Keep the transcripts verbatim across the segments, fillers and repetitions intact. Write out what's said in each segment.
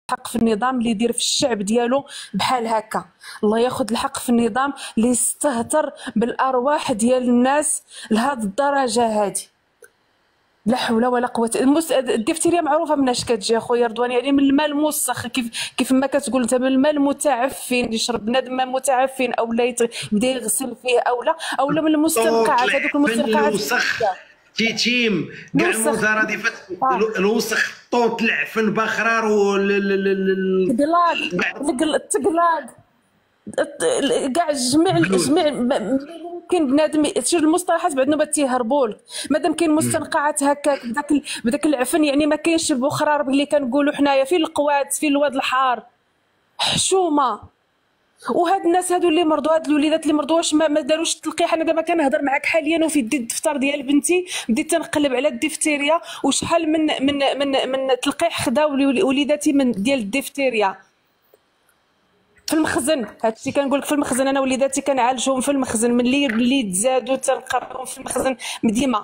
الحق في النظام اللي يدير في الشعب ديالو بحال هكا. الله ياخذ الحق في النظام اللي يستهتر بالارواح ديال الناس لهذه الدرجه هذه. لا حول ولا قوه. المس... الدفتريه معروفه من اش كتجي اخويا رضوان، يعني من الماء الموسخ، كيف كيف ما كتقول انت، من الماء المتعفن يشرب بنادم ماء متعفن او لا يبدا يغسل فيه او لا او لا من المستنقعات. هذوك المستنقعات الوسخ تيتيم كاع المترادفات الوسخ، الطوط، العفن، بخرار والتقلاق التقلاق كاع جميع جميع ممكن بنادم. شوف المصطلحات بعد نوبه تيهربوا لك. مادام كاين مستنقعات هكاك بداك بداك العفن، يعني ما كاينش البخرار اللي كنقولوا حنايا، فين القوات، فين الواد الحار، حشومه. وهاد الناس هادو اللي مرضوا، هاد الوليدات اللي مرضوا، واش ما, ما داروش التلقيح؟ انا دابا كنهضر معاك حاليا وفي يدي الدفتر ديال بنتي، بديت تنقلب على الدفتيريا وشحال من من من من تلقيح خداو وليداتي من ديال الدفتيريا في المخزن. هادشي كنقول لك في المخزن. انا وليداتي كنعالجهم في المخزن، ملي ملي تزادوا تنقربهم في المخزن ديما.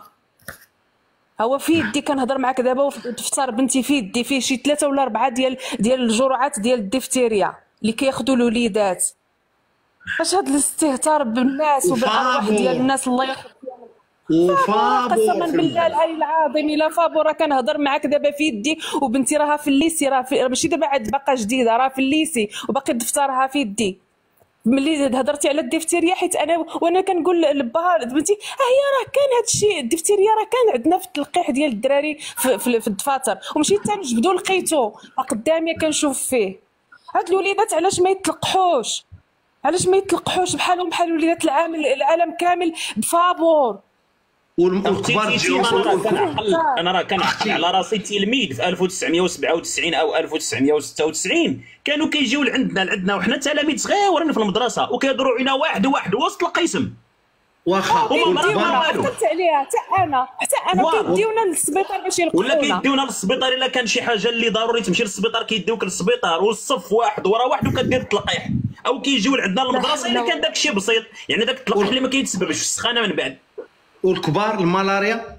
هو في يدي كنهضر معاك دابا، وفي دفتر بنتي في يدي فيه شي ثلاثه ولا اربعه ديال ديال الجرعات ديال الدفتيريا اللي كياخذوا الوليدات. اش هاد الاستهتار بالناس وبالارواح ديال الناس؟ الله يرحم. وفابور قسما بالله العلي العظيم الا فابور. كنهضر معاك دابا في يدي وبنتي راها في الليسي، راه ماشي دابا عاد باقا جديده، راه في الليسي وباقي دفترها في يدي. ملي هضرتي على الدفتريه، حيت انا وانا كنقول لباها بنتي ها هي راه كاين هذا الشيء، الدفتريه راه كان عندنا في التلقيح ديال الدراري في, في, في الدفاتر، ومشيت تنجبدو لقيتو قدامي كنشوف فيه. هاد الوليدات علاش ما يتلقحوش؟ علاش ما يتلقحوش بحالهم بحال وليدات العالم العالم كامل بفابور؟ والكبار تجيو. انا راه كنعقل على راسي تلميذ في ألف وتسعمائة وسبعة وتسعين او ألف وتسعمائة وستة وتسعين كانوا كيجيو لعندنا لعندنا وحنا تلاميذ صغيورين في المدرسه وكيهضروا علينا واحد واحد وسط القسم. واخا هما حكمت عليها حتى انا حتى انا كيديونا للسبيطار باش يلقحونا، ولا كيديونا للسبيطار الا كان شي حاجه اللي ضروري تمشي للسبيطار كيديوك للسبيطار، والصف واحد ورا واحد وكدير التلقيح. او كيجيو لعندنا للمدرسه الا كان داك الشيء بسيط، يعني داك التلقيح اللي ما كيتسببش في السخانه من بعد. والكبار الملاريا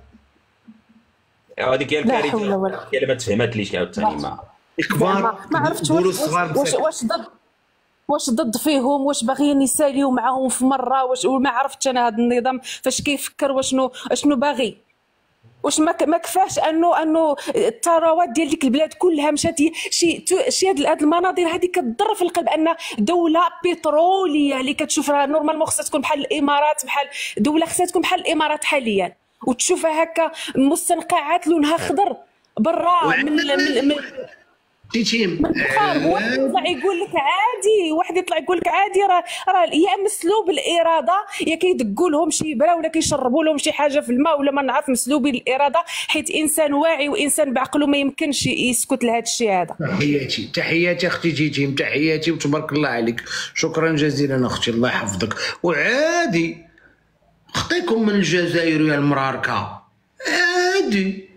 هذيك هي الكارثه اللي ما تفهماتليش عاوتاني. ما الكبار ما عرفتش واش واش ضد واش ضد فيهم، واش باغيين يساليو معاهم في مره، واش ما عرفتش انا هذا النظام فاش كيفكر وشنو شنو باغي. واش ما ما كفاش انه انه الثروات ديال ديك البلاد كلها مشات شي شي هاد المناظر هذه كتضر في القلب، ان دوله بتروليه اللي كتشوف راه نورمالمون خصها تكون بحال الامارات، بحال دوله خصها تكون بحال الامارات حاليا، وتشوفها هكا مستنقعات لونها خضر برا من من, من تيتيم. واحد يطلع يقول لك عادي، واحد يطلع يقول لك عادي، راه راه يا مسلوب الاراده يا كيدقوا لهم شي برا ولا كيشربوا لهم شي حاجه في الماء ولا ما نعرف. مسلوبي الاراده حيت انسان واعي وانسان بعقله ما يمكنش يسكت لهذا الشيء هذا. تحياتي تحياتي اختي تيتيم، تحياتي وتبارك الله عليك، شكرا جزيلا اختي الله يحفظك. وعادي خطيكم من الجزائر يا المراركه، عادي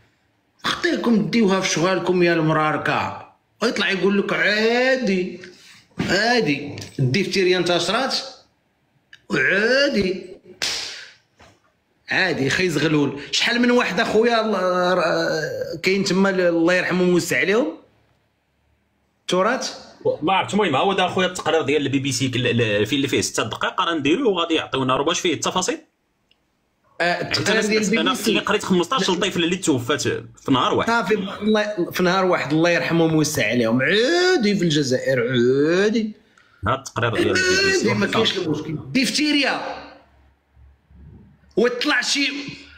خطيكم ديوها في شغالكم يا المراركه، ويطلع يقول لك عادي عادي الدفتريه انتشرات وعادي عادي. خي زغلول شحال من واحد اخويا كاين تما الله يرحمه ويوسع عليهم تراث ما عرفتش. المهم هو دا اخويا التقرير ديال البي بي سي في اللي فيه ستة دقائق راه نديروه وغادي يعطيونا رباش فيه التفاصيل. التقرير ديال البي بي سي انا قريت خمسطاش الطفل اللي توفات في نهار واحد. صافي في نهار واحد الله يرحمهم ويوسع عليهم، عادي في الجزائر عادي. هذا التقرير ديال البي بي سي ما كاينش المشكل. ديفتيريا وطلع شي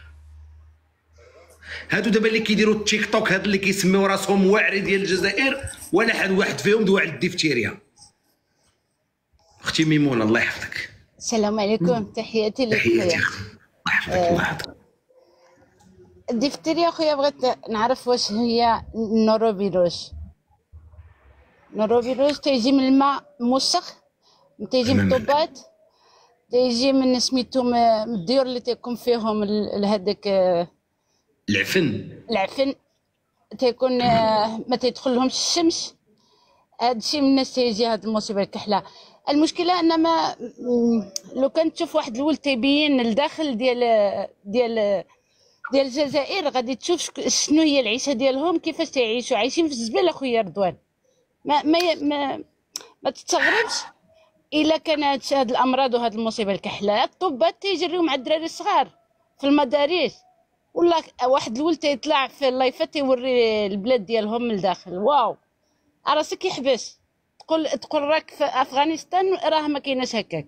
هادو دابا اللي كيديروا التيك توك، هاد اللي كيسميو راسهم واعري ديال الجزائر، ولا حد واحد فيهم دوا على الديفتيريا. اختي ميمونه الله يحفظك. السلام عليكم، تحياتي لك. تحياتي اختي الله يحفظك. الله يحفظك. الديفتيريا خويا بغيت نعرف واش هي نوروفيروس. نوروفيروس تيجي من الماء موسخ، تيجي من الطوبات، تيجي من سميتو من الديور اللي تيكون فيهم هذاك العفن العفن تيكون ما تيدخلهمش الشمس. هذا الشيء من الناس تيجي هذه المصيبه الكحله. المشكله ان ما لو كان تشوف واحد الولد تيبين الداخل ديال ديال ديال الجزائر غادي تشوف شنو هي العيشه ديالهم، كيفاش تيعيشوا، عايشين في الزباله خويا رضوان. ما ما ما, ما تستغربش الا كانت هاد الامراض وهاد المصيبه الكحله. الطبات تيجريو مع الدراري الصغار في المدارس، ولا واحد الولد تيطلع في اللايفات تيوري البلاد ديالهم من الداخل. واو راسك يحبس، تقول تقول راك في افغانستان راه ما كايناش هكاك.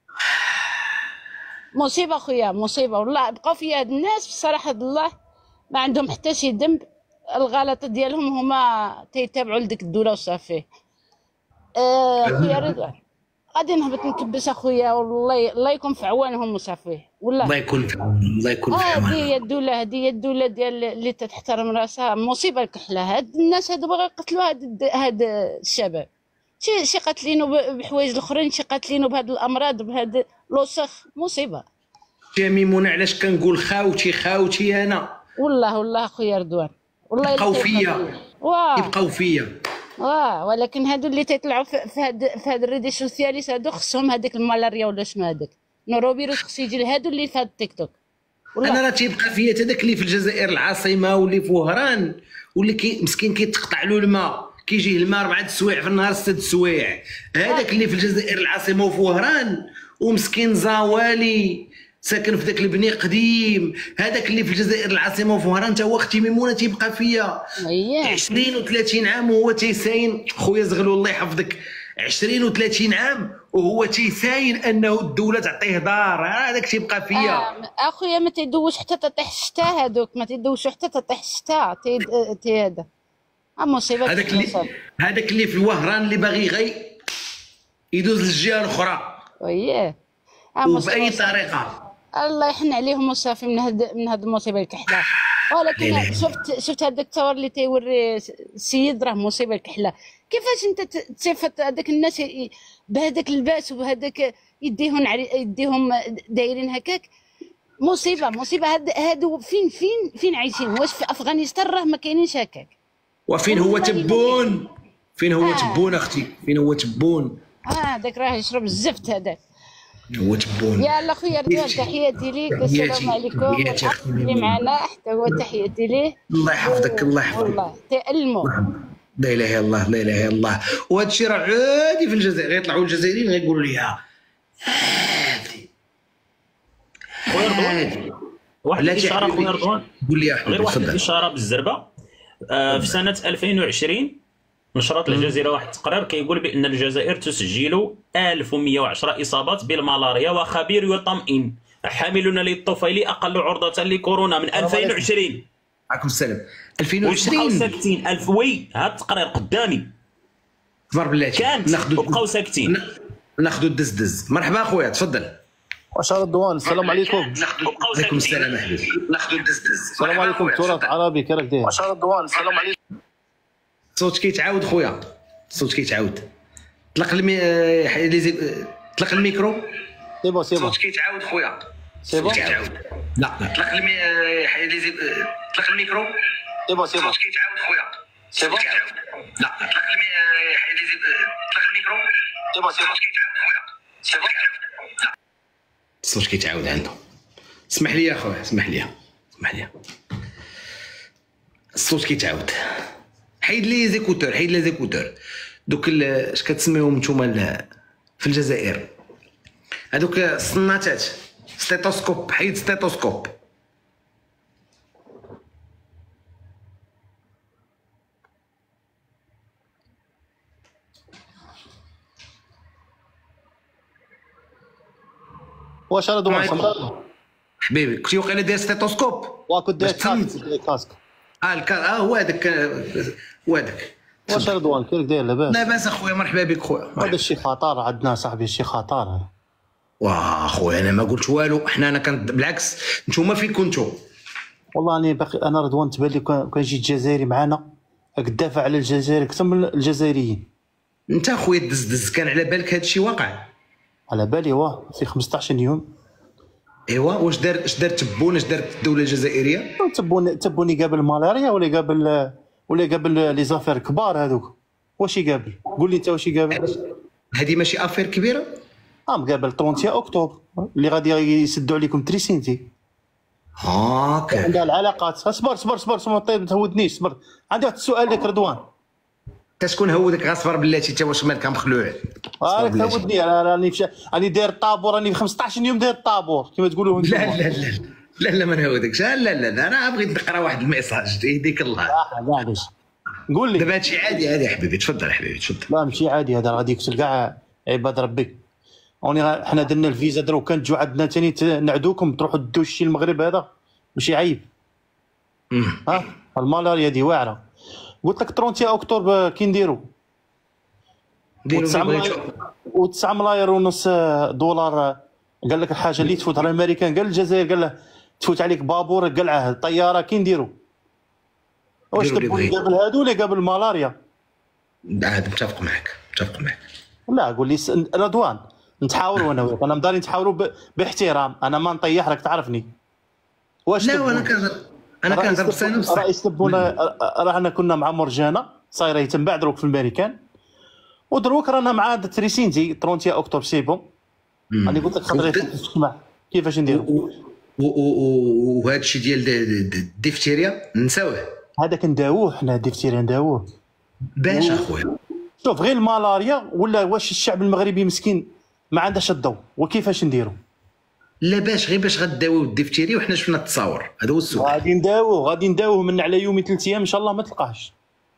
مصيبه خويا مصيبه والله. بقاو فيا هاد الناس بصراحه الله ما عندهم حتى شي ذنب، الغلطات ديالهم هما تيتابعوا لديك الدوله وصافي. آه خويا رضوان غادي نهبط نكبس اخويا، والله الله يكون في عوانهم وصافي والله. الله يكون في عون الله يكون في عون. هذه هي الدوله، هذه هي الدوله ديال اللي تحترم راسها. مصيبه الكحله، هاد الناس هادو باغي يقتلوا هاد هاد الشباب. شي شي قاتلينو بحوايج الاخرين، شي قاتلينو بهاد الامراض بهاد الوسخ. مصيبه يا ميمونه علاش كنقول خاوتي خاوتي انا والله والله خويا رضوان والله. يبقاو فيا واه يبقاو فيا واه ولكن هادو اللي تيطلعوا في في هاد في هاد الريدي سوسياليس هادو خصهم هذيك الملاريا ولا شنو هذاك نوروفيروس خص يجي لهادو اللي في هاد التيك توك. انا راه تيبقى فيا حتى داك اللي في الجزائر العاصمه واللي في وهران واللي كي مسكين كيتقطع له الماء، كيجيه الماء اربعه السوايع في النهار سته السوايع. هذاك اللي في الجزائر العاصمه وفي وهران ومسكين زوالي ساكن في ذاك البني قديم، هذاك اللي في الجزائر العاصمه وفي وهران تا هو اختي ميمونه تيبقى فيا عشرين وثلاثين عام وهو تيساين. خويا زغلول الله يحفظك، عشرين وثلاثين عام وهو تيساين انه الدوله تعطيه دار، هذاك تيبقى فيا. آه اخويا ما تيدوش حتى تطيح الشتاء، هذوك ما تيدوش حتى تطيح الشتاء تي تي هذا مصيبه. هذاك اللي هذاك اللي في الوهران اللي باغي غي يدوز للجهه الاخرى وياه وباي طريقه. الله يحن عليهم وصافي من هاد من هاد المصيبه الكحله. ولكن شفت شفت هذاك التصور اللي تيوري السيد راه مصيبه الكحله. كيفاش انت تصيفط هذاك الناس بهذاك اللباس وبهذاك يديهم يديهم دايرين هكاك؟ مصيبه مصيبه. هاد هادو فين فين فين عايشين؟ واش في افغانستان راه ما كاينينش هكاك؟ وفين هو تبون؟ فين هو آه. تبون اختي؟ فين هو تبون؟ اه داك راه يشرب الزفت هذاك هو تبون. يلا خويا رضوان تحياتي ليك والسلام عليكم. والأخ اللي معنا حتى هو تحياتي ليه. الله يحفظك الله يحفظك. والله تألموا. لا اله الا الله لا اله الا الله. وهذا الشيء راه عادي في الجزائر، غيطلعوا الجزائريين غيقولوا ليها عادي. خويا رضوان واحد الاشاره خويا رضوان قول لي احمد غير واحد الاشاره بالزربه. آه في سنه ألفين وعشرين نشرت الجزيره واحد التقرير كيقول بان الجزائر تسجل ألف ومئة وعشرة اصابات بالملاريا، وخبير يطمئن حاملون للطفيل اقل عرضه لكورونا من ألفين وعشرين. عليكم السلام. ألفين وعشرين وبقاو ساكتين. ألف وي هذا التقرير قدامي تبارك بالله كانت وبقاو ساكتين. ناخذوا الدزدز. مرحبا اخويا تفضل. واش رضوان السلام عليكم. عليكم السلام احمد. ناخذوا الدزدز. السلام عليكم تراث عربي كي راك داير؟ واش رضوان السلام عليكم. الصوت كيتعاود خويا الصوت كيتعاود. طلق المي... طلق الميكرو. سي بون سي بون. الصوت كيتعاود خويا. سي بون. لا لا طلق المي... طلق الميكرو. سي بون سي بون. الصوت كيتعاود خويا. سي بون. لا طلق المي... طلق الميكرو. سي بون سي بون. سي بون. الصوت كيتعاود عنده. اسمح لي يا خويا اسمح لي اسمح لي. الصوت كيتعاود. حيد لي زيكوتور حيد لي زيكوتور. دوك اش كتسميهم نتوما في الجزائر هذوك الصناتات ستيتوسكوب. حيد ستيتوسكوب. واش رضوان صمد حبيبي كنتي واقيلا داير ستيتوسكوب؟ وكنت داير كاسك. اه الكا اه هو هذاك هو هذاك. واش رضوان كيفك داير لاباس؟ لاباس اخويا مرحبا بك خويا. هذا الشيء خطر عندنا صاحبي الشيء خطر. واه خويا انا ما قلت والو حنا انا كنت بالعكس نتوما فين كنتو؟ والله اني باقي انا رضوان تبان لي كان جيت جزائري معنا كدافع على الجزائر اكثر من الجزائريين. انت خويا دزدز كان على بالك هذا الشيء واقع؟ على بالي واه في خمسطاش يوم. ايوا واش دار اش دار تبون اش دارت الدوله الجزائريه؟ تبون تبوني قابل الملاريا ولا قابل ولا قابل لي زافير كبار هذوك. واش يقابل؟ قول لي انت واش يقابل؟ هذه ماشي افير كبيره؟ اه مقابل ثلاثين اكتوبر اللي غادي يسدوا عليكم تريسينتي. هاكا عندها العلاقات. اصبر اصبر اصبر ما تهودنيش اصبر. عندي واحد السؤال لك رضوان. انت شكون هودك غاصبر بلاتي انت واش مالك مخلوع؟ راك هودني انا راني فش... راني داير الطابور، راني في خمسطاش يوم داير الطابور كما تقولوا انتم. لا لا لا لا لا ما نهودكش. لا لا لا انا بغيت نقرا واحد الميساج يهديك الله. معليش قول لي. دابا هادشي عادي عادي يا حبيبي، تفضل يا حبيبي تفضل. لا ماشي عادي هذا، غادي يكسر كاع عباد ربي. اوني حنا درنا الفيزا درو كان تجوا عندنا ثاني نعدوكم تروحوا دوا الشي المغرب، هذا ماشي عيب. ها المالاريا دي واعره. قلت لك ثلاثين اكتوبر كي نديروا و تسعة ملاير ونص دولار. قال لك الحاجه اللي تفوت على الامريكان، قال الجزائر قال له تفوت عليك بابور قلعه طياره كي نديروا. واش تبغوا قبل هادو ولا قبل الملاريا؟ عاد متفق معك متفق معك. لا قول لي رضوان نتحاوروا انا وياك، انا مداري نتحاوروا باحترام، انا ما نطيح راك تعرفني. واش لا وانا كنهضر انا كنهضر بصح بصح رئيس تبونا رانا كنا مع مرجانه صايره يتم بعد دروك في الامريكان، ودروك رانا مع تريسينتي ثلاثين اكتوبر سي بون. راني قلت لك خاطر تسمع كيفاش نديروا. وهذا الشيء ديال الديفتيريا نساوه، هذاك نداووه حنا الديفتيريا نداووه باش اخويا. شوف غير الملاريا ولا واش الشعب المغربي مسكين ما عندهاش الضوء وكيفاش نديروا؟ لا باش غير باش غداويو الديفتيريا وحنا شفنا التصاور، هذا هو السؤال. غادي نداووه غادي نداووه من على يومي ثلاث ايام ان شاء الله ما تلقاهش.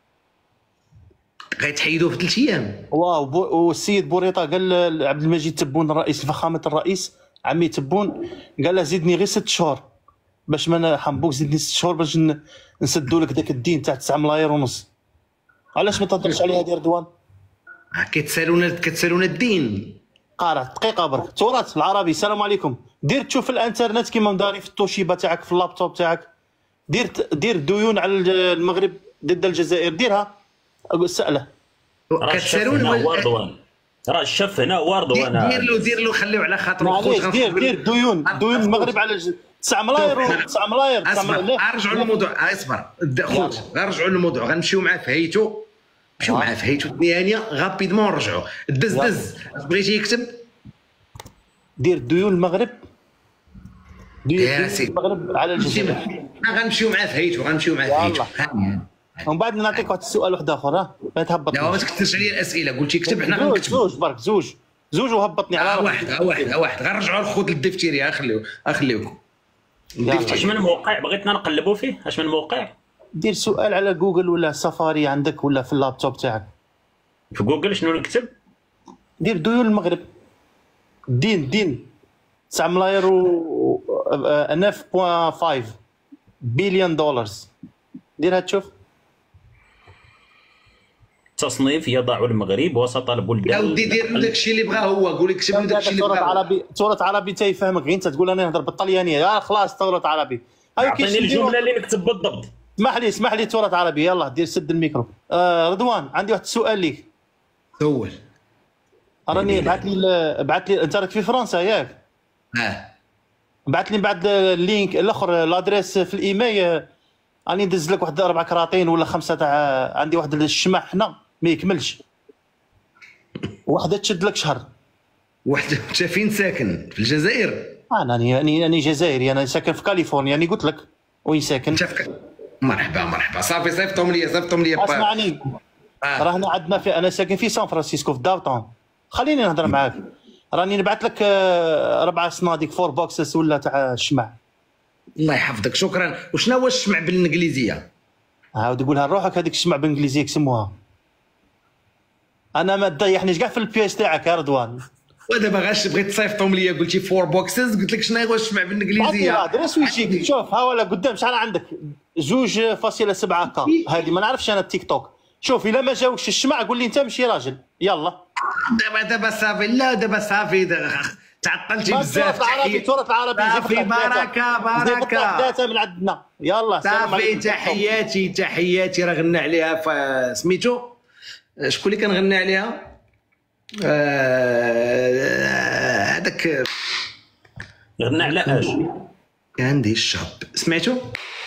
غيتحيدوه في ثلاث ايام. واو بو والسيد بوريطه قال عبد المجيد تبون الرئيس فخامه الرئيس عمي تبون قال له زيدني غير ست شهور باش ما حنبوك، زيدني ست شهور باش نسدوا لك ذاك الدين تاع تسعة ملاير ونص. علاش ما تهضرش عليها دير رضوان؟ كيتسالونا كتسالونا الدين. قارع دقيقه برك. تراث العربي السلام عليكم. دير تشوف الانترنت كيما مداري في التوشيبه تاعك في اللابتوب تاعك، دير دير ديون على المغرب ضد الجزائر، ديرها سأله. كتسالونا رضوان راه الشف هنا هو رضوان. دير له دير له خليو على خاطر معليش دير دير ديون ديون المغرب على تسعة ملاير تسعة ملاير. غنرجعوا للموضوع اصبر خوت غنرجعوا للموضوع غنمشيو معاه في هيتو مشيو معاه في هيتو الثانيه غابيدمون نرجعوا. دز دز بغيتي يكتب دير ديون المغرب دير المغرب على الجزائر. غنمشيو معاه في هيتو غنمشيو معاه في هيتو. ومن بعد نعطيك واحد السؤال واحد اخر. ها ما تهبط. لا ما تكثرش عليا الاسئله، قلتي كتب حنا غنكتبوا زوج برك زوج زوج وهبطني على واحد واحد واحد. غنرجعوا للخوت الدفتيري خليو خليوكم. اش من موقع بغيتنا نقلبوا فيه؟ اش من موقع؟ دير سؤال على جوجل ولا سفاري عندك ولا في اللابتوب تاعك. في جوجل شنو نكتب؟ دير ديون المغرب دين دين تسعة ملاير و تسعة فاصلة خمسة بليون دولار. ديرها تشوف. تصنيف يضع المغرب وسط البلدان. يا ودي دير له داكشي اللي بغاه هو، قول لك كتب له داكشي اللي بغاه. عربي تورط عربي تيفهمك غير انت تقول انا نهضر بالطليانيه. يا خلاص تورط عربي. عطيني الجمله اللي نكتب بالضبط. اسمح لي اسمح لي تورط عربي. يلا دير سد الميكرو. آه رضوان عندي واحد السؤال ليك. سول. راني بعث لي بعث لي انت راك في فرنسا ياك؟ اه بعث لي بعد اللينك الاخر لادريس في الايميل. راني ندز لك واحد اربع كراطين ولا خمسه تاع عندي واحد الشمع هنا ما يكملش. واحده تشد لك شهر. واحد انت فين ساكن؟ في الجزائر؟ انا راني انا جزائري، انا ساكن في كاليفورنيا. راني قلت لك وين ساكن. انت في مرحبا مرحبا صافي صيفطهم لي صيفطهم لي. اسمعني آه. راهنا عندنا في انا ساكن في سان فرانسيسكو في داوتون. خليني نهضر معاك. راني نبعث لك ربعه صناديق فور بوكسز ولا تاع الشمع. الله يحفظك شكرا. وشنو هو الشمع بالانجليزيه؟ عاود قولها لروحك. هذيك الشمع بالانجليزيه يسموها. انا ما تضيحنيش كاع في البياس تاعك يا رضوان. ودابا غاش بغيت تصيفطهم ليا قلتي فور بوكسز قلت لك شنو هو الشمع بالانجليزيه؟ درس ويجيك شوف ها ولا قدام شحال عندك جوج فاصلة سبعة كا. هذه ما نعرفش انا التيك توك. شوف الا ما جاوكش الشمع قول لي انت ماشي راجل. يلا دابا دابا صافي. لا دابا صافي تعطلتي بزاف. العربي تورط العربي صافي بركه بركه ثلاثه من عندنا. يلا صافي. تحياتي تحياتي راه غنى عليها سميتو شكون اللي كنغني عليها؟ هذاك آه غنى على اش؟ كاندي الشاب سمعتو؟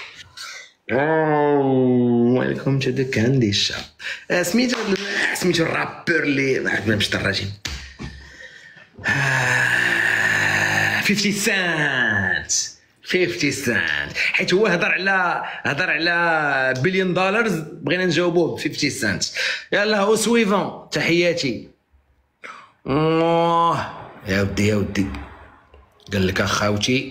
ويلكم تو ذا كاندي الشاب. سميتو سميتو الرابور اللي ما باش الرجيم خمسين سنت خمسين سنت، حيت هو هضر على هضر على بليون دولارز، بغينا نجاوبوه ب خمسين سنت. يلا او سويفون، تحياتي. اوه يا ودي يا ودي، قال لك اخاوتي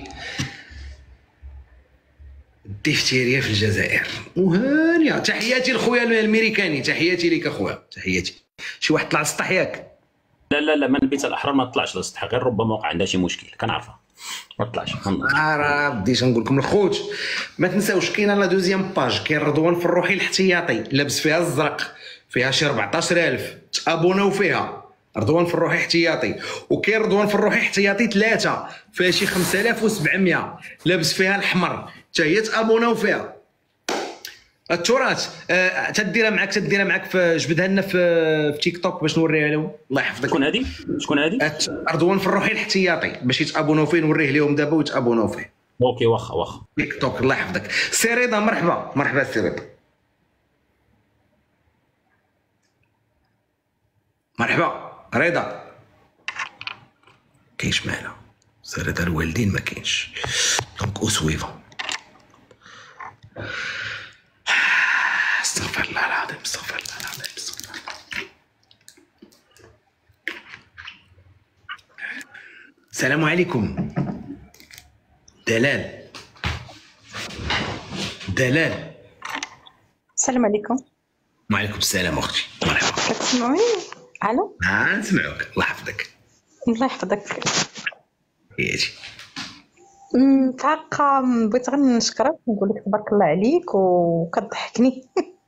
الدفتيريه في الجزائر وهانيه. تحياتي لخويا الامريكاني، تحياتي ليك اخويا، تحياتي. شي واحد طلع للسطح ياك؟ لا لا لا، من البيت الاحرار ما طلعش للسطح، غير ربما وقع عندها شي مشكل كنعرفها، ما طلعش. راه بديت نقول لكم الخوت ما تنساوش كاينه لا دوزيام باج، كاين رضوان فروحي الاحتياطي لابس فيها الزرق، فيها شي أربعطاش ألف تابوناو فيها. رضوان فروحي احتياطي. وكاين رضوان فروحي احتياطي ثلاثه فيها شي خمسة آلاف وسبعمية لابس فيها الحمر، حتى هي تابوناو فيها. التراث أه تديرها معاك تديرها معاك في جبدها لنا في في تيك توك باش نوريها لهم. الله يحفظك. شكون هادي؟ شكون هادي؟ رضوان فروحي الاحتياطي باش يتابوناو فيه، نوريه لهم دابا ويتابوناو فيه. اوكي واخا واخا. تيك توك. الله يحفظك. سي رضا مرحبا مرحبا سي رضا. مرحبا رضا. كاينش معنا سي رضا الوالدين، ما كاينش. دونك او سويفون. استغفر الله العظيم استغفر الله العظيم استغفر الله. السلام عليكم. دلال دلال. السلام عليكم. وعليكم السلام اختي، مرحبا. كتسمعوني؟ الو. اه نسمعوك. الله يحفظك. الله يحفظك. ياجي متعرقه، بغيت غير نشكرك ونقول لك تبارك الله عليك وكتضحكني.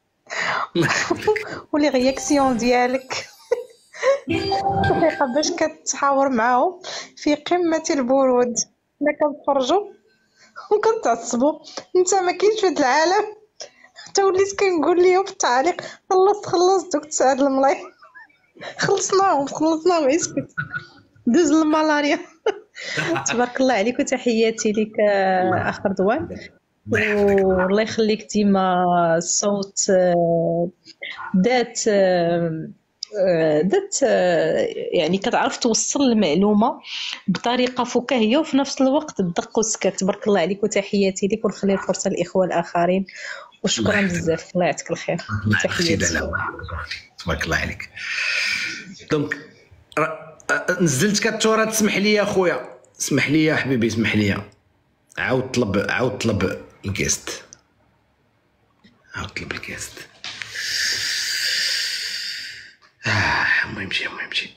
ولي رياكسيون ديالك دقيقه باش كتحاور معاهم في قمه البرود، حنا كنخرجوا وكنتعصبوا، انت ما كاينش في هذا العالم. حتى وليت كنقول لهم في التعليق خلصت خلصت دوك تسعد الملاي، خلصناهم خلصناهم اسكت دوز الملاريا. تبارك الله عليك وتحياتي لك اخ رضوان، والله يخليك ديما الصوت ذات ذات يعني كتعرف توصل المعلومه بطريقه فكاهيه وفي نفس الوقت بدق والسكات. تبارك الله عليك وتحياتي لك، ونخلي الفرصه للاخوه الاخرين، وشكرا بزاف. الله يعطيك الخير. تحياتي. تبارك الله عليك. دونك نزلت كالتورا، تسمح لي يا خويا، اسمح لي يا حبيبي، اسمح لي. عاود طلب عاود طلب الكيست، عاود طلب الكيست. اه ما يمشي ما يمشي.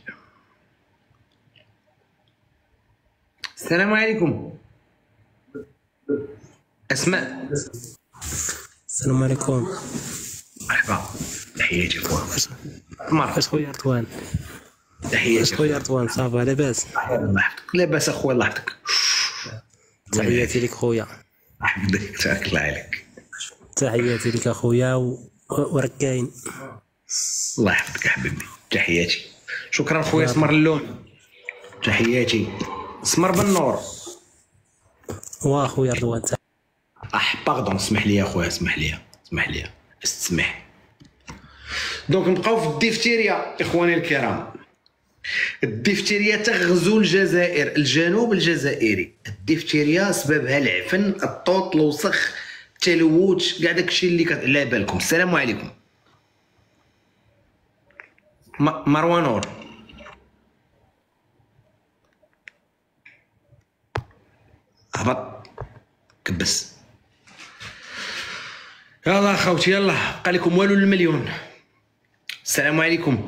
السلام عليكم. اسماء. السلام عليكم. مرحبا. تحياتي خويا. مرحبا خويا رضوان. تحياتي خويا رضوان. صافا لاباس؟ الله يحفظك. لاباس اخويا الله يحفظك. تحياتي لك خويا. يحفظك. تبارك الله عليك. تحياتي لك اخويا وركاين. الله يحفظك حبيبي. تحياتي. شكرا خويا سمر اللون. تحياتي. سمر بالنور. واخويا رضوان. اح باردون، اسمح لي يا خويا، اسمح لي اسمح لي استسمح. دونك نبقاو في الدفتيريا اخواني الكرام. الدفتيريا تغزو الجزائر، الجنوب الجزائري. الدفتيريا سببها العفن، الطوط، الوسخ، التلوث، كاع داكشي اللي على بالكم. السلام عليكم. مروان نور. هبط كبس. يلا خوتي يلا، بقى لكم والو للمليون. السلام عليكم.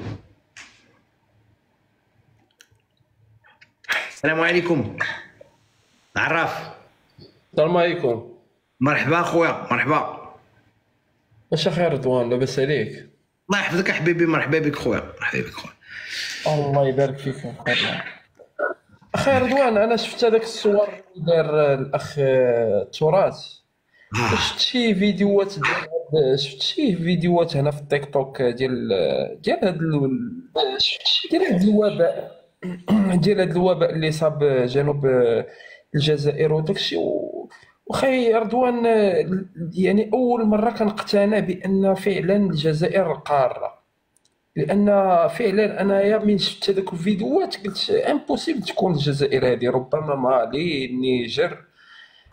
السلام عليكم. عراف. السلام عليكم. مرحبا خويا مرحبا. واش اخي رضوان لاباس عليك؟ الله يحفظك حبيبي. مرحبا بك خويا. مرحبا بك خويا. الله يبارك فيك اخي رضوان. انا شفت هذاك الصور اللي دار الاخ تراث. شفت شي فيديوهات ديال شفت شي فيديوهات هنا في التيك توك ديال ديال هذا ديال هذا الوباء ديال هذا الوباء اللي صاب جنوب الجزائر وداكشي. وخي رضوان يعني اول مره كنقتنع بان فعلا الجزائر القاره، لان فعلا انايا من شفت هذوك الفيديوهات قلت امبوسيبل تكون الجزائر هذه، ربما مالي النيجر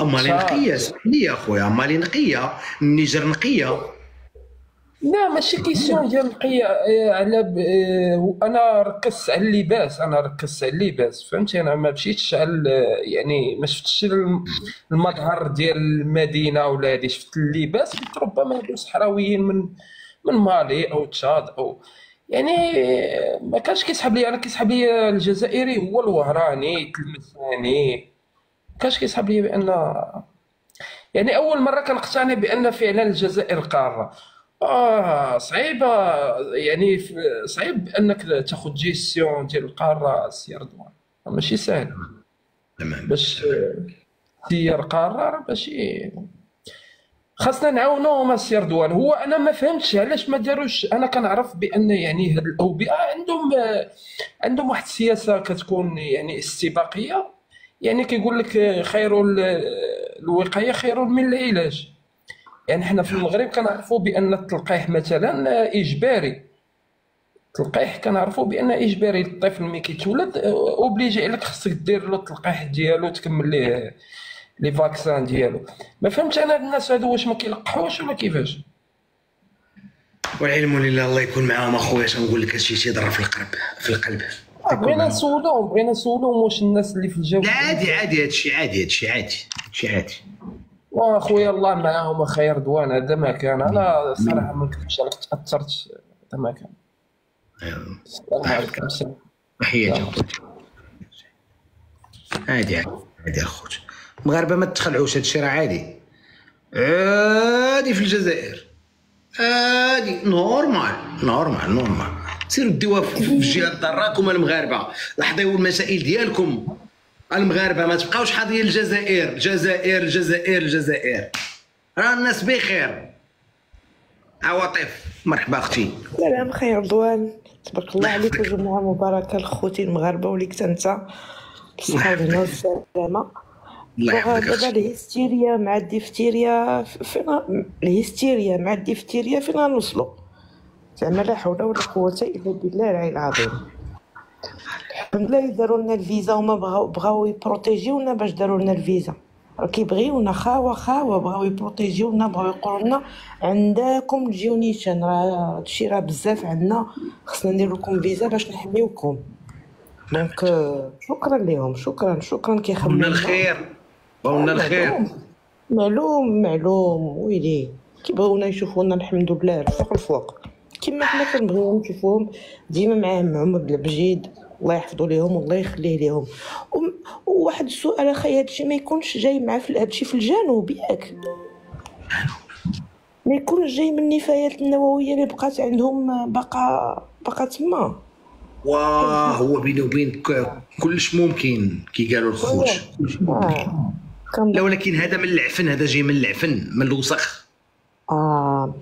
امالي نقيه اسمح لي يا خويا امالي نقيه النيجر نقيه. لا ماشي كيسيون ديال نقيه آه، على ب... آه، انا ركزت على اللباس، انا ركزت على اللباس فهمتي. انا ما مشيتش على ال- يعني ما شفتش الم- المظهر ديال المدينه ولا هادي، شفت اللباس. قلت ربما هادو صحراويين من من مالي او تشاد او يعني آه، ما كانش كيسحب لي. انا كيسحب لي الجزائري هو الوهراني تلمساني، ما كانش كيسحب لي بان يعني اول مره كنقتنع بان فعلا الجزائر قاره. اه صعيبه يعني ف- صعيب انك تاخذ جيستيون ديال القاره سي رضوان، ماشي سهل تمام باش دير قرار راه ماشي. خاصنا نعاونوهم السي رضوان. هو انا ما فهمتش علاش ما داروش. انا كنعرف بان يعني هاد الاوبئه عندهم آه، عندهم واحد السياسه كتكون يعني استباقيه، يعني كيقول لك خير ال- الوقايه خير من العلاج. يعني حنا في المغرب كنعرفوا بان التلقيح مثلا اجباري، التلقيح كنعرفوا بان اجباري. الطفل ملي كيتولد اوبليجي عليك خصك دير له التلقيح ديالو تكمل ليه لي فاكسان ديالو. ما فهمتش انا هاد الناس هادو واش ما كيلقحوش ولا كيفاش. والعلم لله الله يكون معاهم اخويا. تنقول لك هادشي تيضر في القلب في القلب. آه، بغينا نسولوهم بغينا نسولوهم واش الناس اللي في الجو. لا عادي عادي هادشي عادي هادشي عادي هادشي عادي. واخويا الله معاهم اخي رضوان. هذا ما كان. انا صراحه ما نكذبش عليك تاثرت. هذا ما كان. أيوة. السلام عليكم. السلام. تحياتي اخويا. عادي عادي عادي اخويا. المغاربه ما تخلعوش هادشي راه عادي عادي في الجزائر عادي نورمال نورمال نورمال. سيروا ديوها في الجهه ضراكم المغاربه. لحظيو المسائل ديالكم المغاربه. ما تبقاوش حاضرين الجزائر الجزائر الجزائر الجزائر. راه الناس بخير. عواطف مرحبا اختي. سلام خير رضوان، تبارك الله عليك وجمعة مباركة لخوتي المغاربة وليك تا انت بالصحة والهنا والسلامة. الله يحفظك دابا اختي. الهستيريا مع الديفتيريا فين الهستيريا مع الديفتيريا فين غنوصلوا؟ زعما لا حول ولا قوة إلا بالله العلي العظيم. الحمد لله داروا لنا الفيزا وما بغاو بغاو يبروتيجيونا باش داروا لنا الفيزا. راه كيبغيونا خاوه خاوه بغاو يبروتيجيونا بغاو يقولوا لنا عندكم تجيو نيشان. راه هادشي راه بزاف عندنا خصنا نديرو لكم فيزا باش نحميوكم. دونك آه، شكرا لهم شكرا شكرا بغاونا كيخممونا. الخير بغاونا الخير. معلوم معلوم معلوم ويلي كيبغيونا يشوفونا الحمد لله الفوق الفوق كما حنا كنبغيوهم نشوفوهم ديما معاهم عمر بالبجيد. الله يحفظوا ليهم والله يخليه ليهم. وم- وواحد السؤال اخي، هادشي ما يكونش جاي مع في هادشي في الجنوب ياك؟ ما يكونش جاي من النفايات النوويه اللي بقات عندهم باقا باقا تما؟ واه هو بيني وبينك كلش ممكن كي قالوا الخوت. اه لا كنظن ولكن هذا من العفن. هذا جاي من العفن من الوسخ. اه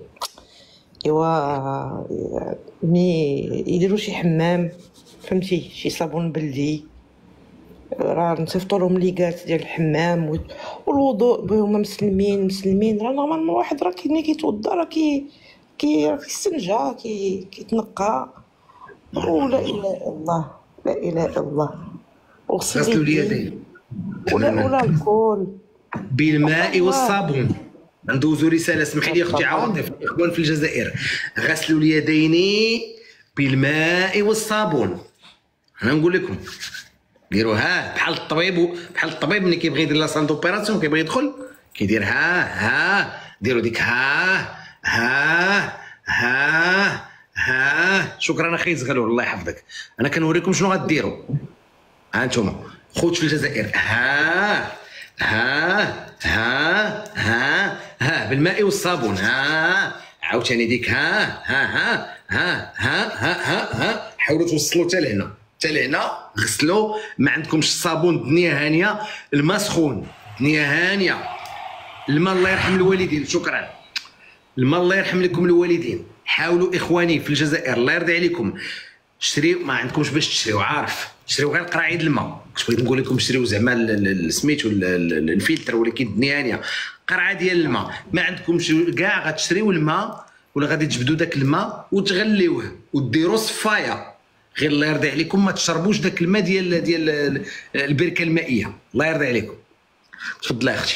ايوا مي يديروا شي حمام فهمتي، شي صابون بلدي، راه نصيفطوا لهم ليغات ديال الحمام و- والوضوء هما مسلمين مسلمين. راه نورمالمون واحد راه كي ملي كيتوضا راه كي كي راه كيستنجى كي كيتنقى. ولا اله الا الله لا اله الا الله. وغسل غسلوا اليدين اليدين ولا ولا الكول. بالماء والصابون. ندوزو رساله اسمحي لي اختي عواطف الاخوان في الجزائر. غسلوا اليدين بالماء والصابون. انا نقول لكم ديروها بحال الطبيب بحال الطبيب ملي كيبغي يدير لاصال دوبيراسيون كيبغي يدخل كيدير ها ها. ديروا ديك ها ها ها ها. شكرا اخي زغلول الله يحفظك. انا كنوريكم شنو غديروا. ها انتم خوت في الجزائر. ها ها ها ها ها بالماء والصابون. ها عاوتاني ديك ها ها ها ها ها ها ها ها. حاولوا توصلوا حتى لهنا حتى لهنا. غسلوا ما عندكمش الصابون الدنيا هانيه. الماء سخون الدنيا هانيه. الماء الله يرحم الوالدين. شكرا. الماء الله يرحم لكم الوالدين. حاولوا اخواني في الجزائر الله يرضي عليكم شريو. ما عندكمش باش تشريو عارف شريو غير قراعيد الماء. كنت بغيت نقول لكم شريو زعما سميتو الفلتر ولكن الدنيا هانيه. قرعه ديال الماء ما عندكمش كاع غتشريو الماء ولا غادي تجبدوا داك الماء وتغليوه وديروا صفايه. غير الله يرضي عليكم ما تشربوش داك الماء ديال ديال البركه المائيه. الله يرضي عليكم. تفضل يا اختي.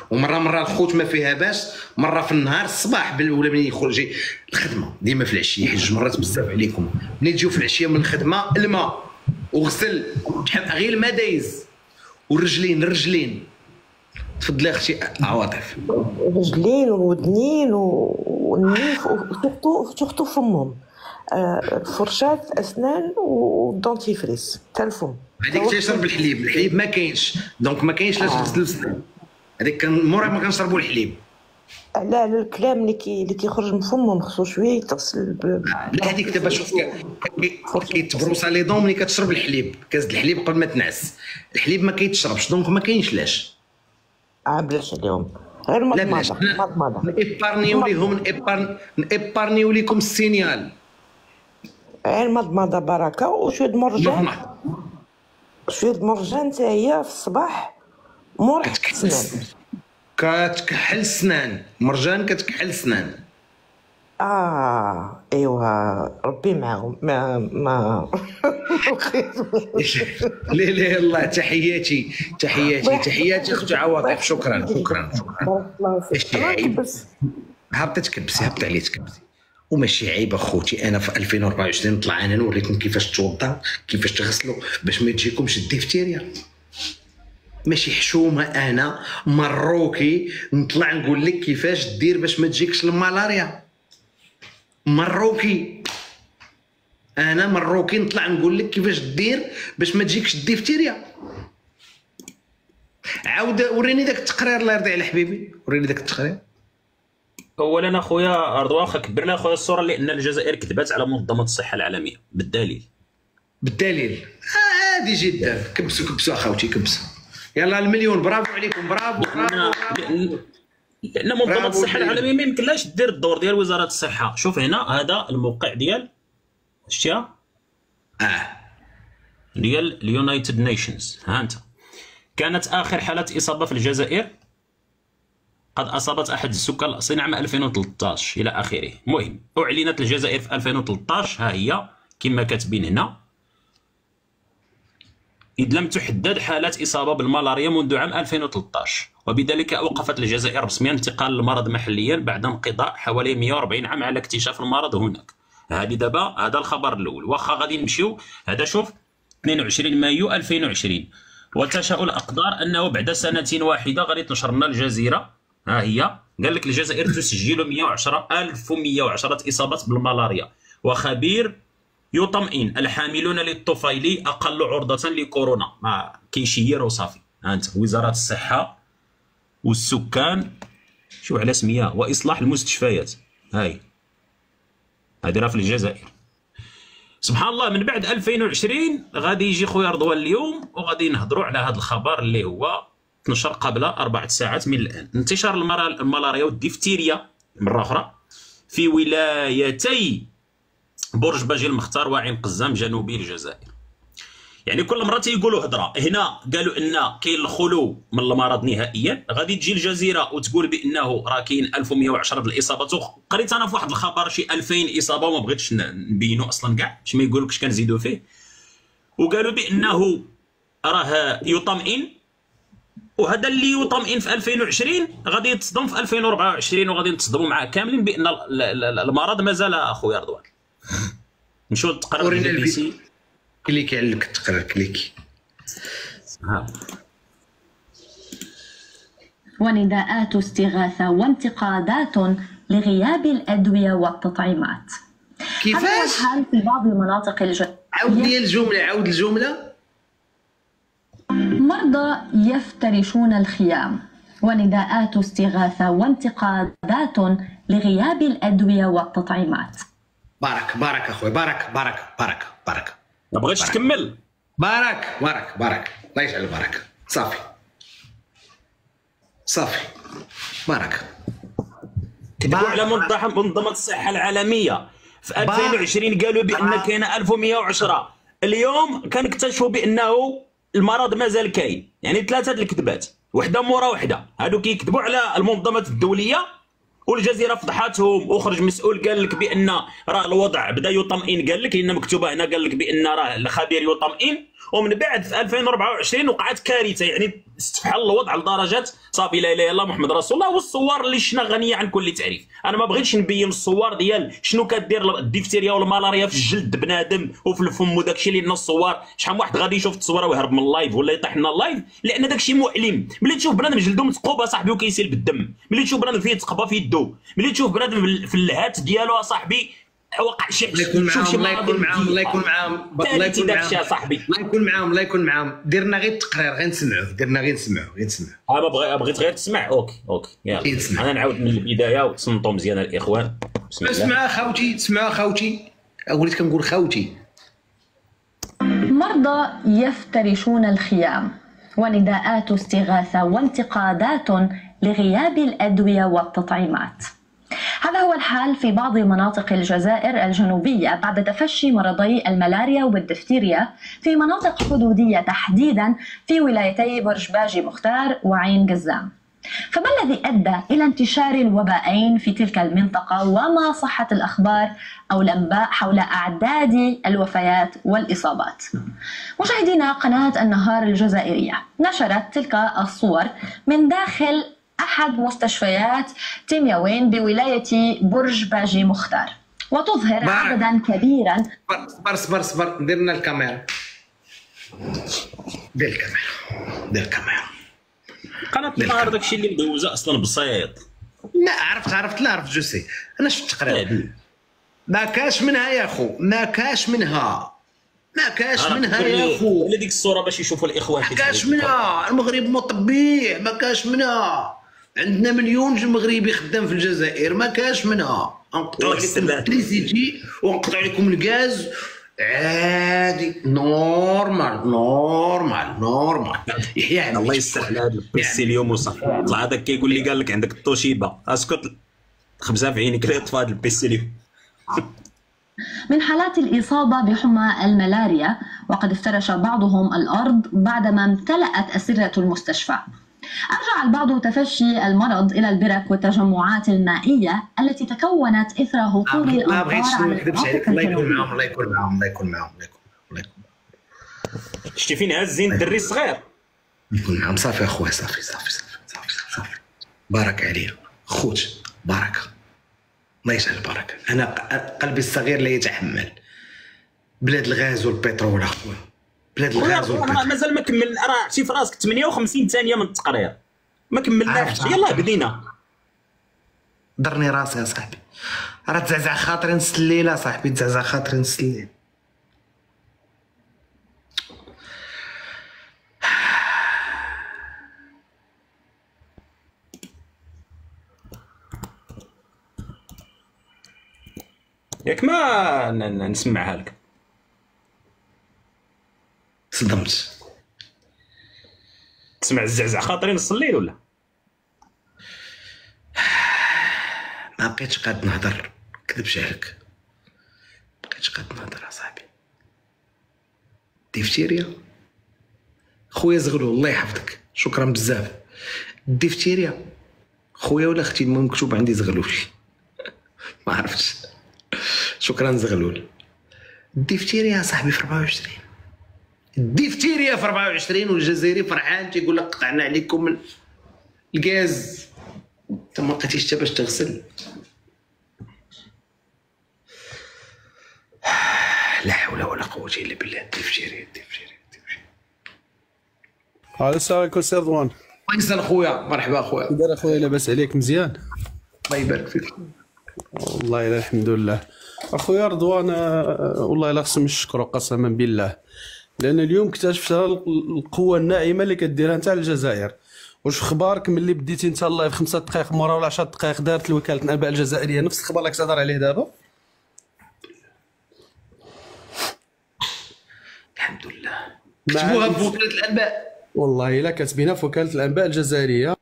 ومره مره الخوت ما فيها باس، مره في النهار الصباح ولا ملي يخرج الخدمه، ديما في العشيه حيت جوج مرات بزاف عليكم ملي تجيو في العشيه من الخدمه الماء وغسل شحال غير الماء دايز والرجلين الرجلين. تفضلي اختي عواطف. رجلين وودنين والنيف وسورتو سورتو فمهم، فرشاة اسنان والدونتيفريس حتى الفم. هذيك تيشرب الحليب، الحليب ما كاينش دونك ما كاينش لاش تغسلوا السنان، هذيك كان مورا ما كنشربوا الحليب. لا على الكلام اللي كي اللي كيخرج من فمهم خصو شويه يتغسل. لا هذيك دابا شوف كيتبروسا لي دون ملي كتشرب الحليب، كاس الحليب قبل ما تنعس، الحليب ما كيتشربش دونك ما كاينش لاش. اه بلاش عليهم غير مضمضه مضمضه. نيبارنيو ليهم نيبارنيو ليكم السينيال. غير مضمضه بركه وشويه د مرجان، شويه د مرجان حتى هي في الصباح مور السنان. كتكحل السنان، مرجان كتكحل السنان. اه ايوا ربي معاهم ما ما لا لا الله. تحياتي تحياتي تحياتي اختي عواطف. شكرا شكرا بارك الله فيك. هبطي تكبسي هبطي عليه تكبسي وماشي عيب اخوتي. انا في ألفين وأربعة وعشرين نطلع انا نوريكم كيفاش توضا كيفاش تغسلوا باش ما تجيكمش الديفتيريا. ماشي حشومه انا مروكي نطلع نقول لك كيفاش دير باش ما تجيكش الملاريا. مروكي انا مروكي نطلع نقول لك كيفاش دير باش ما تجيكش الديفتيريا. عاود وريني داك التقرير الله يرضي على حبيبي، وريني داك التقرير. اولا اخويا رضوان واخا كبرنا اخويا الصوره لان الجزائر كذبات على منظمه الصحه العالميه بالدليل. بالدليل عادي آه جدا. كبسوا كبسوا اخوتي كبسوا. يلا المليون برافو عليكم برافو برافو. لان منظمه الصحه العالميه ما يمكنلاش دير الدور ديال وزاره الصحه. شوف هنا هذا الموقع ديال شتيها اه ديال اليونايتد نيشنز. ها انت كانت اخر حاله اصابه في الجزائر قد اصابت احد السكان الاصليين عام ألفين وثلاثطاش الى اخره. المهم اعلنت الجزائر في ألفين وثلاثطاش ها هي كما كاتبين هنا، إذ لم تحدد حالات إصابة بالملاريا منذ عام ألفين وثلاثطاش، وبذلك أوقفت الجزائر رسميا انتقال المرض محليا بعد انقضاء حوالي مئة وأربعين عام على اكتشاف المرض هناك. هذه دابا هذا الخبر الأول. واخا غادي نمشيو هذا شوف اثنين وعشرين مايو ألفين وعشرين، وتشاء الأقدار أنه بعد سنة واحدة غادي تنشر لنا الجزيرة. ها هي قال لك الجزائر تسجل مئة وعشرة ألف ومئة وعشرة إصابات بالملاريا، وخبير يطمئن الحاملون للطفيلي اقل عرضه لكورونا. ما كيشير وصافي. ها انت وزاره الصحه والسكان شو على سميها واصلاح المستشفيات. هاي هذه راه في الجزائر. سبحان الله من بعد ألفين وعشرين غادي يجي خويا رضوان اليوم وغادي نهضروا على هذا الخبر اللي هو تنشر قبل أربعة ساعات من الان. انتشار الملاريا والديفتيريا مره اخرى في ولايتي برج باجي المختار وعين قزام جنوبي الجزائر. يعني كل مره تيقولوا هضره. هنا قالوا ان كاين الخلو من المرض نهائيا، غادي تجي الجزيره وتقول بانه راه كاين ألف ومئة وعشرة د الاصابات. قريت انا في واحد الخبر شي ألفين اصابه وما بغيتش نبينو اصلا كاع باش ما يقولوكش كنزيدوا فيه. وقالوا بانه راه يطمئن، وهذا اللي يطمئن في ألفين وعشرين غادي يتصدم في ألفين وأربعة وعشرين وغادي نتصدموا معاه كاملين بان المرض مازال اخويا رضوان. نشوف التقرير ورينا ديال البي سي. الفيديو. كليكي على التقرير كليكي. ها ونداءات استغاثة وانتقادات لغياب الأدوية والتطعيمات. كيفاش؟ هذا هو الحال في بعض المناطق الجزائرية. عاود لي الجملة عاود الجملة. مرضى يفترشون الخيام ونداءات استغاثة وانتقادات لغياب الأدوية والتطعيمات. بارك بارك اخويا بارك بارك بارك بارك. ما بغيتش تكمل. بارك بارك بارك الله يجعل البركه. صافي صافي بارك. كتبوا على منظمه منظمه الصحه العالميه في ألفين وعشرين قالوا بان كاين ألف ومئة وعشرة، اليوم كنكتشفوا بانه المرض مازال كاين. يعني ثلاثه د الكذبات وحده مورا وحده. هادو كيكذبوا على المنظمات الدوليه والجزيره فضحاتهم، وخرج مسؤول قال لك بان راه الوضع بدا يطمئن، قال لك لان مكتوبه هنا قال لك بان راه الخبير يطمئن، ومن بعد في ألفين وأربعة وعشرين وقعت كارثه، يعني استفحل الوضع لدرجه صافي لا اله الا الله محمد رسول الله. والصور اللي شفنا غنيه عن كل تعريف. انا ما بغيتش نبين الصور ديال شنو كدير الديفتيريا والملاريا في الجلد بنادم وفي الفم وداكشي، لان الصور شحال من واحد غادي يشوف التصويره ويهرب من اللايف ولا يطيح لنا اللايف، لان داكشي مؤلم. ملي تشوف بنادم جلدو مثقوب اصاحبي وكيسيل بالدم، ملي تشوف بنادم فيه تقبه في يدو، ملي تشوف بنادم في اللهات ديالو اصاحبي وقع شي شوف شي الله يكون معاهم الله يكون معاهم الله يكون معاهم داكشي اصاحبي، الله يكون معاهم الله يكون معاهم. درنا غير التقرير غير نسمعوه، درنا غير نسمعوه غير نسمعوه. ها بغي بغيت غير تسمع. اوكي اوكي يلا انا نعاود من البدايه وتصنتوا مزيان الاخوان. بسم الله. اسمع خوتي اسمع خوتي، وليت كنقول خوتي. مرضى يفترشون الخيام ونداءات استغاثة وانتقادات لغياب الأدوية والتطعيمات. هذا هو الحال في بعض مناطق الجزائر الجنوبية بعد تفشي مرضي الملاريا والدفتيريا في مناطق حدودية، تحديدا في ولايتي برج باجي مختار وعين قزام. فما الذي أدى إلى انتشار الوبائين في تلك المنطقة، وما صحة الأخبار أو الأنباء حول أعداد الوفيات والإصابات؟ مشاهدينا، قناة النهار الجزائرية نشرت تلك الصور من داخل أحد مستشفيات تيمياوين بولاية برج باجي مختار، وتظهر عددا كبيرا. صبر صبر صبر ندير لنا الكاميرا، دير الكاميرا دير الكاميرا. قناه النهار داكشي اللي مدوزه اصلا بسيط. لا عرفت عرفت لا عرفت جوسي انا شفت التقرير. ما كاش منها يا خو، ما كاش منها ما كاش منها يا خو. ولا ديك الصوره باش يشوفوا الاخوان. ما كاش منها، المغرب مطبيع ما كاش منها. عندنا مليون مغربي خدام في الجزائر، ما كاش منها. نقطعوا عليكم الالكتريسيتي ونقطعوا عليكم الغاز عادي، نورمال نورمال نورمال. يحيى عمي الله يستر على هذا البيسي اليوم وصافي. طلع هذاك كيقول لي قال لك عندك التوشيبا، اسكت خبزها في عينك لا يطفى هذا البيسي اليوم. من حالات الإصابة بحمى الملاريا، وقد افترش بعضهم الأرض بعدما امتلأت أسرة المستشفى. أرجع البعض تفشي المرض إلى البرك والتجمعات المائية التي تكونت إثر هطول الأمطار. ما بغيتش ما نكذبش عليك، الله يكون معاهم الله يكون معاهم الله يكون معاهم الله يكون معاهم. شتي فين هازين الدري الصغير؟ يكون معاهم. صافي اخويا صافي صافي صافي صافي صافي. بارك عليا خوت، بركه الله يجعل البركه. انا قلبي الصغير لا يتحمل. بلاد الغاز والبترول اخويا، بلاد الغاز والبترول. مازال ما كمل، راه عرفتي في راسك ثمانية وخمسين ثانيه من التقرير ما كملناش. يلاه بدينا. ضرني راسي يا صاحبي، راه تزعزع خاطري نص الليل صاحبي، تزعزع خاطري نص الليل. ياك ما نسمعها لك. صدمت. تسمع الزعزع خاطري نص الليل ولا؟ ما بقيتش قاد نهضر، كذبش عليك، ما بقيتش قاد نهضر اصاحبي. ديفتيريا خويا زغلول الله يحفظك، شكرا بزاف. الديفتيريا خويا ولا اختي، المهم مكتوب عندي زغلول ما عرفتش. شكرا زغلول. الديفتيريا صاحبي في أربعة وعشرين، الديفتيريا في أربعة وعشرين، والجزائري فرحان تيقول لك قطعنا عليكم الغاز، انت ما لقيتيش حتى باش تغسل. لا حول ولا قوة الا بالله. الديفتيريا الديفتيريا الديفتيريا. السلام عليكم سي رضوان. الله يسلم خويا، مرحبا خويا. كي داير اخويا؟ لاباس عليك؟ مزيان الله يبارك فيك. والله الا الحمد لله اخويا رضوان. والله الا خصنا نشكرو قسما بالله، لان اليوم اكتشفت القوه الناعمه اللي كديرها انت على الجزائر. واش في خبارك ملي بديتي انت اللايف خمسة دقائق مورا ولا عشرة دقائق دارت الوكاله الانباء الجزائريه نفس الخبر اللي كتهضر عليه دابا؟ الحمد لله. كتبوها في وكاله الانباء، والله الا كاتبينها في وكاله الانباء الجزائريه.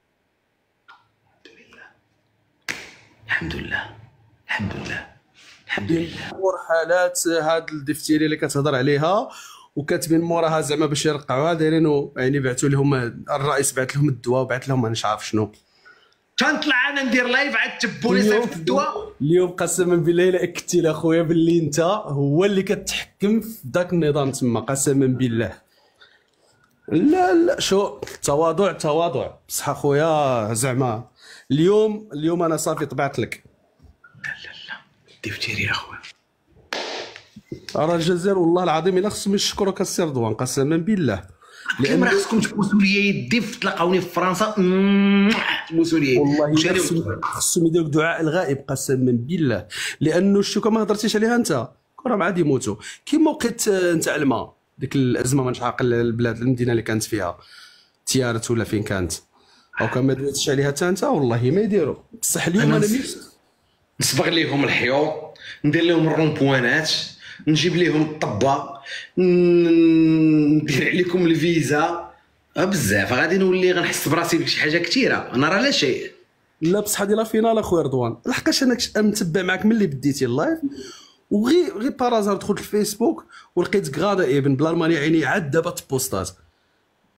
الحمد لله الحمد لله الحمد لله. مور حالات هاد الدفتيري اللي كتهضر عليها وكاتبين موراها زعما باش يرقعوها، دايرين يعني بعثوا لهم الرئيس، بعث لهم الدواء وبعث لهم مانيش عارف شنو. تنطلع انا ندير لايف عاد تبوني صيفط الدواء. اليوم قسما بالله الا اكدتي لاخويا باللي انت هو اللي كتحكم في ذاك النظام تما قسما بالله. لا لا شو تواضع تواضع بصح اخويا زعما اليوم اليوم انا صافي طبعت لك. لا لا لا دفتيري يا اخويا راه الجزائر والله العظيم الا خصهم يشكروك السي رضوان قسما بالله. لان خصكم تبوسوا لي يدي تلقاوني في فرنسا تبوسوا لي والله خصهم يديروا دعاء الغائب قسما بالله. لانه الشوكه ما هضرتيش عليها انت راه عاد يموتوا كيما وقيت نتاع الماء ديك الازمه ما نعقل البلاد المدينه اللي كانت فيها تيارت ولا فين كانت او كان ما دويتش عليها حتى انت والله ما يديروا. بصح اليوم انا نصبغ ليهم الحيوط ندير لهم الرومبوانات نجيب لهم الطبه ندير عليكم الفيزا بزاف غادي نولي غنحس براسي بشي حاجه كثيره. انا راه لا شيء لا بصح ديال فينال اخويا رضوان لحقاش انا متبع معاك ملي بديتي اللايف وغير غير بارازار دخلت الفيسبوك ولقيت غادا ابن بالالمانيا عيني عاد دابا تبوستات